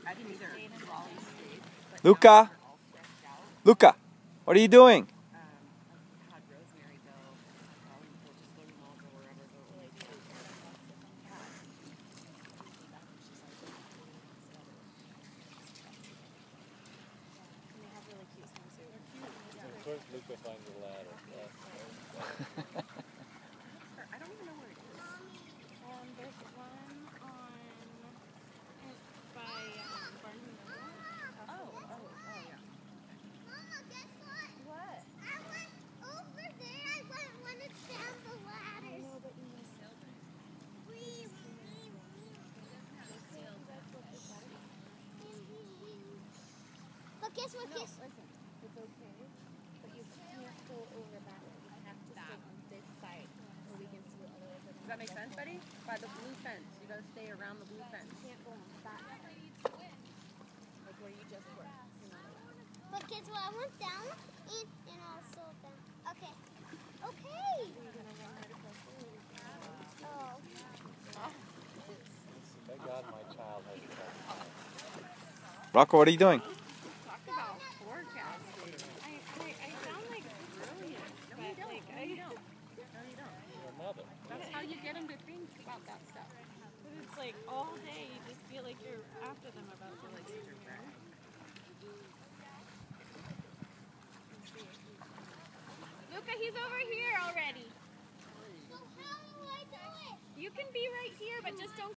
I didn't either. Luca? Luca, what are you doing? Had Rosemary go, just go to the mall or wherever, go like and they have really cute swimsuits. Of course, Luca finds a ladder. I don't even know where it is. There's one on by Barnes and Noble. Oh, yeah. Mama, guess what? What? I went over there. I went when it's down the ladders. No, but you missed it. But guess what? No, listen, it's okay, but you can't go over that way. You have to stay on this side so we can see all the way over. Does that make sense, buddy? By the blue fence. You gotta stay around the blue fence. You can't go on that side. Like where you just were. But guess what? I went down and also down. Okay. Okay. You're gonna run right across the road. Oh. Thank God my child has a child. Rocco, what are you doing? Talk about forecasting. I sound like brilliant, No, but you don't. like No, you don't. No, you don't. Your mother. That's how you get them to think about that stuff. but it's like all day you just feel like you're after them about something. Luca, he's over here already. So how do I do it? You can be right here, but just don't